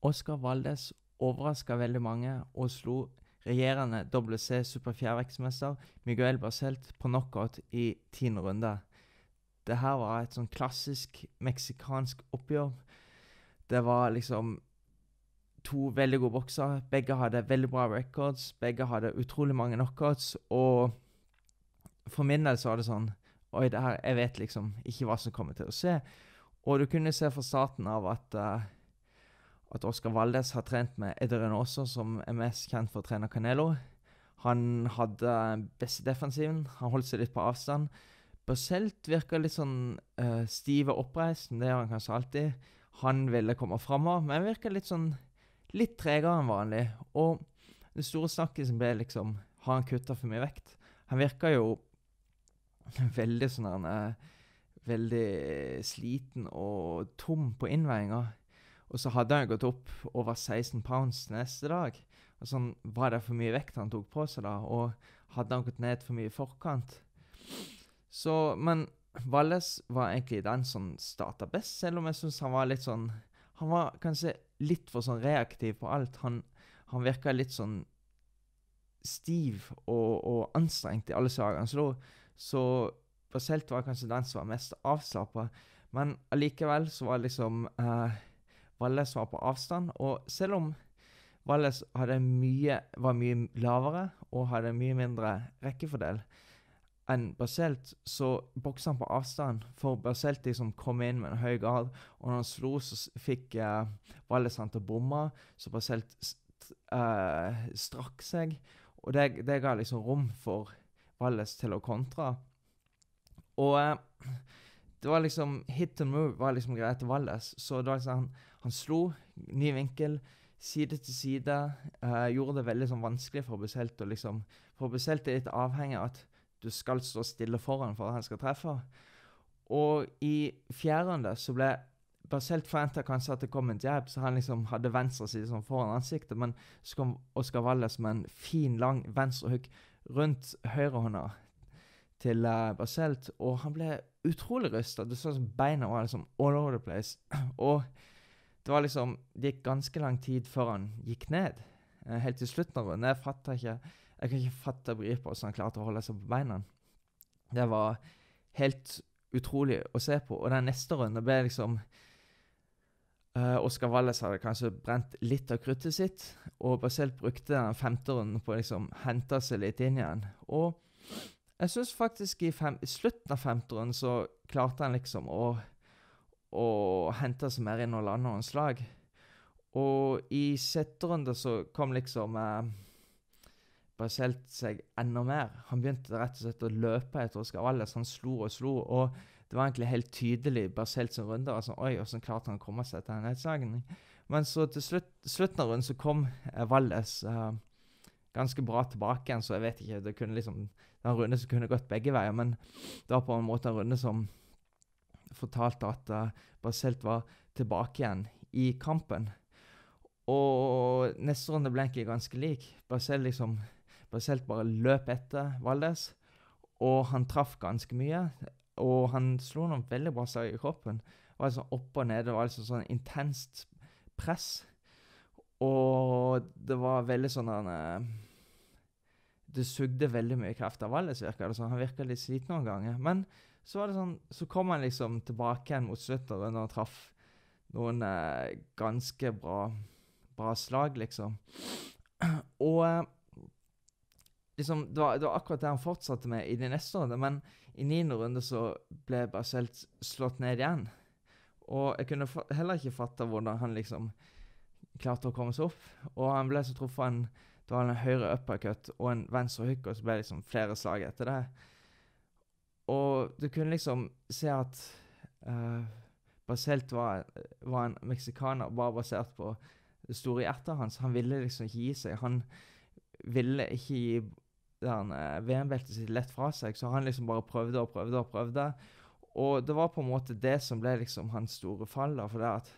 Oscar Valdez overrasket veldig mange og slo regjerende WC superfjærvektsmester Miguel Baselt på knockout i 10. runde. Det her var et sånn klassisk meksikansk oppgjør. Det var liksom to veldig gode bokser. Begge hadde veldig bra records. Begge hadde utrolig mange knockouts. Og for min del så var det sånn, oi, det her, jeg vet liksom ikke hva som kommer til å se. Og du kunne se fra starten av at Oscar Valdez har trent med Eder Reynoso, som er mest kjent for å trene Canelo. Han hadde beste defensiven. Han holdt seg litt på avstand. Baselt virker litt sånn stiv og oppreist, men det gjør han kanskje alltid. Han ville komme fremover, men han virker litt tregere enn vanlig. Og det store snakket som ble liksom, har han kuttet for mye vekt? Han virker jo veldig sånn veldig sliten og tom på innveiinga. Og så hadde han gått opp over 16 pounds neste dag. Og sånn, var det for mye vekt han tok på seg da? Og hadde han gått ned for mye i forkant? Så, men Valdez var egentlig den som startet best, selv om jeg synes han var litt sånn, han var kanskje litt for sånn reaktiv på alt. Han virket litt sånn stiv og anstrengt i alle slag han slo. Så Baselt var kanskje den som var mest avslappet. Men allikevel så var liksom Valdez var på avstand, og selv om Valdez var mye lavere og hadde mye mindre rekkefordel enn Baselt, så bokset han på avstand, for Baselt liksom kom inn med en høy gard, og når han slo så fikk Valdez han til å bomme, så Baselt strakk seg, og det ga liksom rom for Valdez til å kontra. Og det var liksom, hit and move var liksom greit til Valdez, så det var liksom, han slo, ny vinkel, side til side, gjorde det veldig sånn vanskelig for Baselt, og liksom, for Baselt er litt avhengig av at du skal stå stille foran for at han skal treffe. Og i 4. runde så ble Baselt forventet kanskje at det kom en jab, så han liksom hadde venstre side sånn foran ansiktet, men så kom Oscar Valdez med en fin, lang venstre hook rundt høyrehånda til Baselt, og han ble utrolig rystet. Du så som beina var liksom all over the place. Og det var liksom, det gikk ganske lang tid før han gikk ned. Helt til slutten av runden. Jeg kan ikke fatte bry på hvordan han klarte å holde seg på beina. Det var helt utrolig å se på. Og den neste runden ble liksom Oscar Valdez hadde kanskje brent litt av kruttet sitt, og Baselt brukte den 5. runden på å liksom hente seg litt inn igjen. Og jeg synes faktisk i slutten av 5. runden så klarte han liksom å hente seg mer inn og lande noen slag. Og i 6. runde så kom liksom Baselt seg enda mer. Han begynte rett og slett å løpe etter Oscar Valdez. Han slo og slo, og det var egentlig helt tydelig Baselt sin runde. Altså, oi, hvordan klarte han å komme seg til en nedslagen? Men så til slutten av runden så kom Valdez ganske bra tilbake igjen, så jeg vet ikke, det kunne liksom, det var en runde som kunne gått begge veier, men det var på en måte en runde som fortalte at Baselt var tilbake igjen i kampen. Og neste runde ble egentlig ganske lik. Baselt bare løp etter Valdez, og han traff ganske mye, og han slo noen veldig bra slag i kroppen. Det var liksom opp og ned, det var liksom sånn intenst press, og det var veldig sånn det sugde veldig mye kraft av Valdez, virket det sånn. Han virket litt sliten noen ganger, men så var det sånn, så kom han liksom tilbake igjen mot slutten, og han traff noen ganske bra slag, liksom. Og liksom, det var akkurat det han fortsatte med i de neste runde, men i 9. runde så ble Baselt slått ned igjen. Og jeg kunne heller ikke fatte hvordan han liksom klarte å komme seg opp. Og han ble så truffet det var en høyre uppercut og en venstre hook, og så ble det liksom flere slag etter det. Og du kunne liksom se at Baselt var en meksikaner bare basert på det store hjertet hans. Han ville liksom ikke gi seg. Han ville ikke gi VM-beltet sitt lett fra seg, så han liksom bare prøvde. Og det var på en måte det som ble liksom hans store fall da, for det at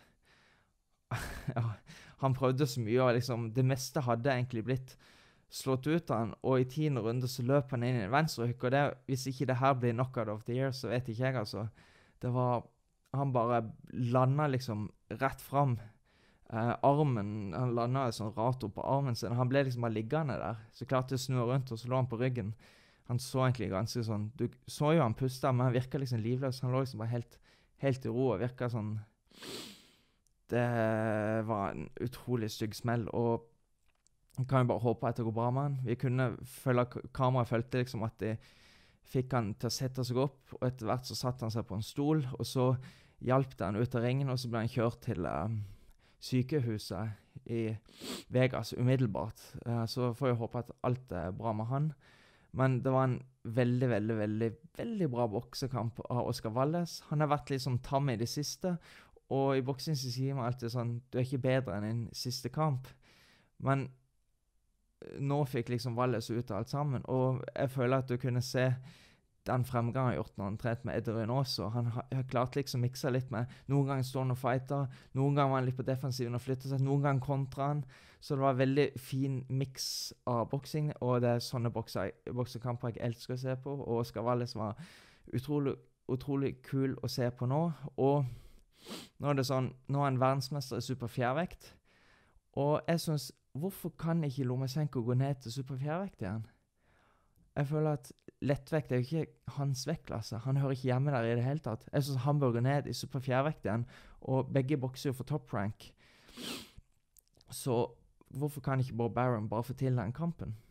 ja, han prøvde så mye, og liksom det meste hadde egentlig blitt slått ut av han, og i 10. runde så løp han inn i en venstre hook, og det, hvis ikke det her blir knockout of the year, så vet ikke jeg, altså. Det var, han bare landet liksom rett fram Armen, han landet sånn rart opp på armen sin. Han ble liksom bare liggende der. Så klarte jeg å snu rundt, og så lå han på ryggen. Han så egentlig ganske sånn, du så jo han pustet, men han virket liksom livløs. Han lå liksom bare helt i ro, og virket sånn, det var en utrolig stygg smell, og jeg kan jo bare håpe at det går bra med han. Vi kunne kameraet følte liksom at de fikk han til å sette seg opp, og etter hvert så satt han seg på en stol, og så hjalp det han ut av ringen, og så ble han kjørt til sykehuset i Vegas umiddelbart. Så får jeg håpe at alt er bra med han. Men det var en veldig, veldig, veldig, veldig bra boksekamp av Oscar Valles. Han har vært litt sånn tam i det siste, og i boksing så sier man alltid sånn, du er ikke bedre enn din siste kamp. Men nå fikk liksom Valles ut av alt sammen, og jeg føler at du kunne se den fremgangen han har gjort når han trent med Ed Reynoso. Han har klart liksom mikse litt med, noen ganger står han og fighter, noen ganger var han litt på defensiven og flytter seg, noen ganger kontra han, så det var en veldig fin mix av boksing, og det er sånne boksekamper jeg elsker å se på, og Oscar Valles var utrolig kul å se på nå, og nå er det sånn, nå er han verdensmester i superfjærvekt, og jeg synes, hvorfor kan ikke Lomachenko gå ned til superfjærvekt igjen? Jeg føler at lettvekt er jo ikke hans vektklasse. Han hører ikke hjemme der i det hele tatt. Jeg synes han bør gå ned i superfjærvekt igjen, og begge bokser jo for top rank. Så hvorfor kan ikke Bob Arum bare få til den kampen?